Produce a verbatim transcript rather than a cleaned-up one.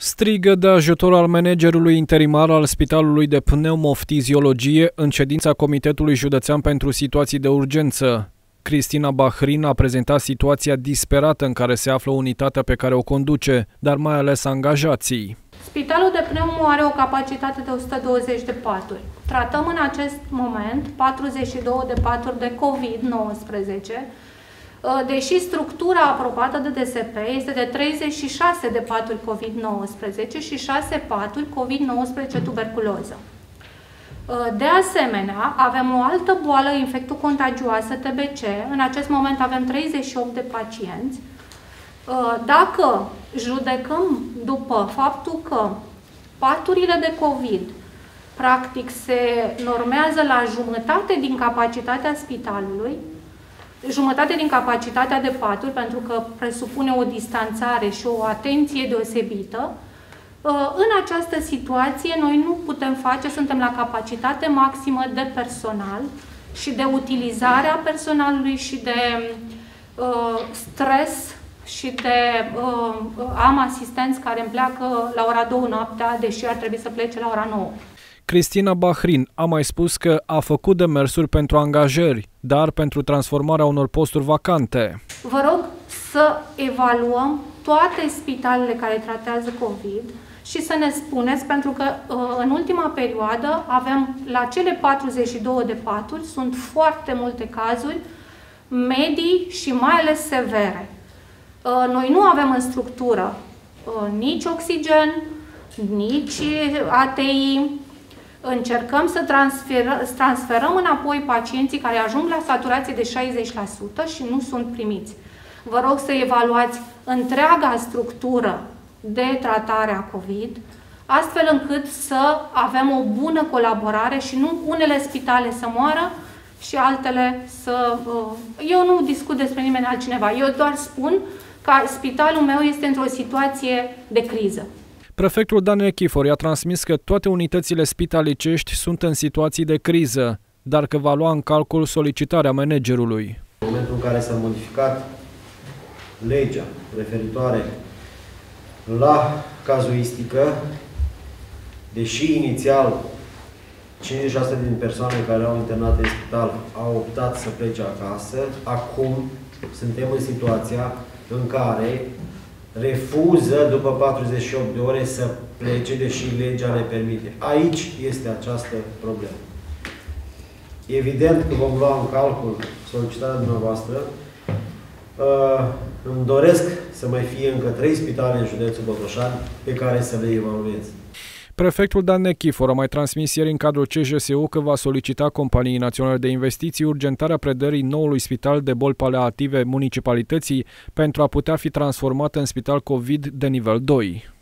Strigă de ajutor al managerului interimar al Spitalului de Pneumoftiziologie în ședința Comitetului Județean pentru Situații de Urgență. Cristina Bahrin a prezentat situația disperată în care se află unitatea pe care o conduce, dar mai ales angajații. Spitalul de Pneumo are o capacitate de o sută douăzeci de paturi. Tratăm în acest moment patruzeci și două de paturi de COVID nouăsprezece, deși structura aprobată de D S P este de treizeci și șase de paturi COVID nouăsprezece și șase paturi COVID nouăsprezece tuberculoză. De asemenea, avem o altă boală infectocontagioasă, T B C. În acest moment avem treizeci și opt de pacienți. Dacă judecăm după faptul că paturile de COVID practic se normează la jumătate din capacitatea spitalului, jumătate din capacitatea de paturi, pentru că presupune o distanțare și o atenție deosebită, în această situație noi nu putem face, suntem la capacitate maximă de personal și de utilizarea personalului și de uh, stres și de uh, am asistenți care îmi pleacă la ora două noaptea, deși ar trebui să plece la ora nouă. Cristina Bahrin a mai spus că a făcut demersuri pentru angajări, dar pentru transformarea unor posturi vacante. Vă rog să evaluăm toate spitalele care tratează COVID și să ne spuneți, pentru că în ultima perioadă avem la cele patruzeci și două de paturi, sunt foarte multe cazuri medii și mai ales severe. Noi nu avem în structură nici oxigen, nici A T I. Încercăm să transferăm, transferăm înapoi pacienții care ajung la saturație de șaizeci la sută și nu sunt primiți. Vă rog să evaluați întreaga structură de tratare a COVID, astfel încât să avem o bună colaborare și nu unele spitale să moară și altele să... Eu nu discut despre nimeni altcineva, eu doar spun că spitalul meu este într-o situație de criză. Prefectul Dan Nechifor i-a transmis că toate unitățile spitalicești sunt în situații de criză, dar că va lua în calcul solicitarea managerului. În momentul în care s-a modificat legea referitoare la cazuistică, deși inițial cincizeci și șase din persoane care au internat în spital au optat să plece acasă, acum suntem în situația în care refuză după patruzeci și opt de ore să plece, deși legea le permite. Aici este această problemă. Evident că vom lua în calcul solicitarea dumneavoastră. Îmi doresc să mai fie încă trei spitale în județul Botoșani pe care să le evaluez. Prefectul Dan Nechifor a mai transmis ieri în cadrul C J S U că va solicita Companiei Naționale de Investiții urgentarea predării noului spital de boli paliative municipalității pentru a putea fi transformat în spital COVID de nivel doi.